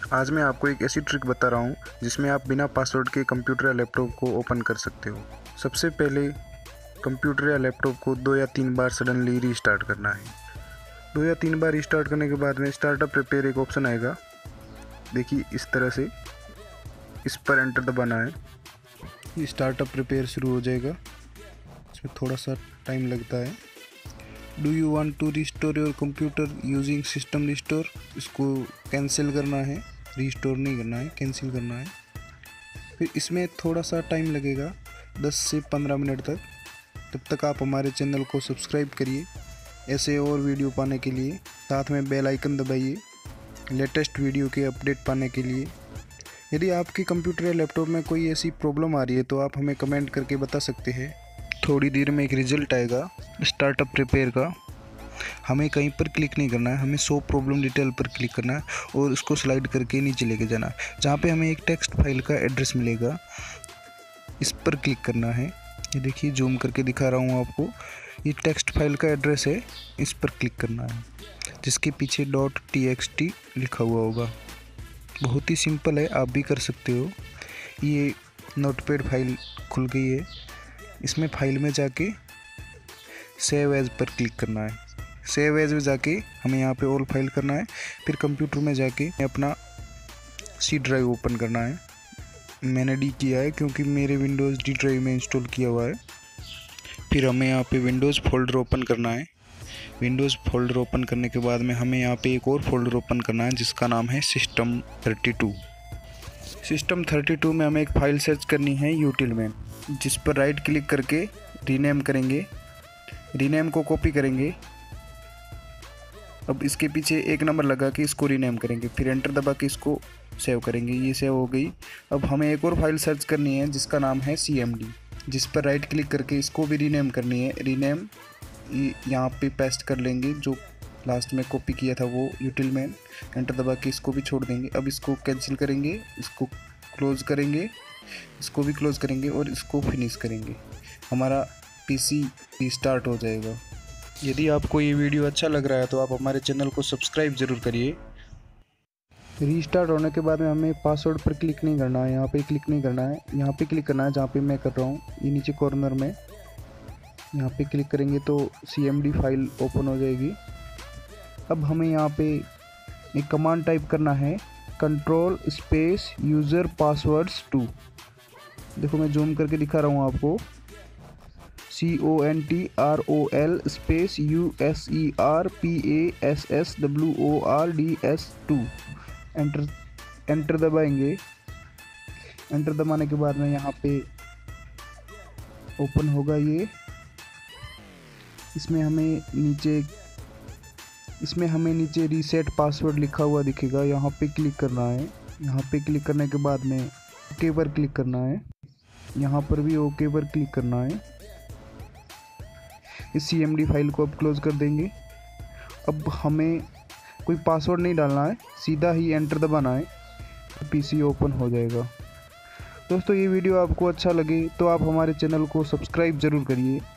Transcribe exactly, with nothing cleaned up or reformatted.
आज मैं आपको एक ऐसी ट्रिक बता रहा हूँ जिसमें आप बिना पासवर्ड के कंप्यूटर या लैपटॉप को ओपन कर सकते हो। सबसे पहले कंप्यूटर या लैपटॉप को दो या तीन बार सडनली रीस्टार्ट करना है। दो या तीन बार रीस्टार्ट करने के बाद में स्टार्टअप प्रिपेयर एक ऑप्शन आएगा, देखिए इस तरह से, इस पर एंटर दबाना है। ये स्टार्टअप प्रिपेयर शुरू हो जाएगा, इसमें थोड़ा सा टाइम लगता है। Do you want to restore your computer using system restore, इसको कैंसिल करना है, रिस्टोर नहीं करना है, कैंसिल करना है। फिर इसमें थोड़ा सा टाइम लगेगा, दस से पंद्रह मिनट तक। तब तक आप हमारे चैनल को सब्सक्राइब करिए ऐसे और वीडियो पाने के लिए, साथ में बेल आइकन दबाइए लेटेस्ट वीडियो के अपडेट पाने के लिए। यदि आपके कंप्यूटर या लैपटॉप में कोई ऐसी प्रॉब्लम आ रही है तो आप हमें कमेंट करके बता सकते हैं। थोड़ी देर में एक रिजल्ट आएगा स्टार्टअप प्रिपेयर का। हमें कहीं पर क्लिक नहीं करना है, हमें शो प्रॉब्लम डिटेल पर क्लिक करना है और उसको स्लाइड करके नीचे लेके जाना है, जहाँ पे हमें एक टेक्स्ट फाइल का एड्रेस मिलेगा, इस पर क्लिक करना है। ये देखिए जूम करके दिखा रहा हूँ आपको, ये टेक्स्ट फाइल का एड्रेस है, इस पर क्लिक करना है, जिसके पीछे डॉट टी एक्स टी लिखा हुआ होगा। बहुत ही सिंपल है, आप भी कर सकते हो। ये नोटपैड फाइल खुल गई है, इसमें फाइल में जाके सेव एज पर क्लिक करना है। सेव एज में जाके हमें यहाँ पे ऑल फाइल करना है। फिर कंप्यूटर में जाके अपना सी ड्राइव ओपन करना है। मैंने डी किया है क्योंकि मेरे विंडोज़ डी ड्राइव में इंस्टॉल किया हुआ है। फिर हमें यहाँ पे विंडोज़ फोल्डर ओपन करना है। विंडोज़ फोल्डर ओपन करने के बाद में हमें यहाँ पे एक और फोल्डर ओपन करना है जिसका नाम है system thirty two. System thirty two में हमें एक फ़ाइल सर्च करनी है यूटिल में, जिस पर राइट क्लिक करके रीनेम करेंगे। रीनेम को कॉपी करेंगे, अब इसके पीछे एक नंबर लगा के इसको रीनेम करेंगे, फिर एंटर दबा के इसको सेव करेंगे। ये सेव हो गई। अब हमें एक और फाइल सर्च करनी है जिसका नाम है सी एम डी, जिस पर राइट क्लिक करके इसको भी रीनेम करनी है। रीनेम यहाँ पे पेस्ट कर लेंगे, जो लास्ट में कॉपी किया था वो यूटिल में, एंटर दबा के इसको भी छोड़ देंगे। अब इसको कैंसिल करेंगे, इसको क्लोज़ करेंगे, इसको भी क्लोज़ करेंगे और इसको फिनिश करेंगे। हमारा पीसी रीस्टार्ट हो जाएगा। यदि आपको ये वीडियो अच्छा लग रहा है तो आप हमारे चैनल को सब्सक्राइब ज़रूर करिए। रीस्टार्ट होने के बाद में हमें पासवर्ड पर क्लिक नहीं करना है, यहाँ पे क्लिक नहीं करना है, यहाँ पे क्लिक करना है जहाँ पे मैं कर रहा हूँ, ये नीचे कॉर्नर में। यहाँ पे क्लिक करेंगे तो C M D file open हो जाएगी। अब हमें यहाँ पे एक कमांड टाइप करना है, control space user passwords two. देखो मैं जूम करके दिखा रहा हूँ आपको, C O N T R O L space U S E R P A S S W O R D S two. Enter enter दबाएंगे। एंटर दबाने के बाद में यहाँ पे ओपन होगा ये। इसमें हमें नीचे इसमें हमें नीचे रीसेट पासवर्ड लिखा हुआ दिखेगा, यहाँ पे क्लिक करना है। यहाँ पे क्लिक करने के बाद में ओके पर क्लिक करना है, यहाँ पर भी ओके पर क्लिक करना है। इस सी एम डी फाइल को अब क्लोज कर देंगे। अब हमें कोई पासवर्ड नहीं डालना है, सीधा ही एंटर दबाना है, पीसी ओपन हो जाएगा। दोस्तों ये वीडियो आपको अच्छा लगे तो आप हमारे चैनल को सब्सक्राइब ज़रूर करिए।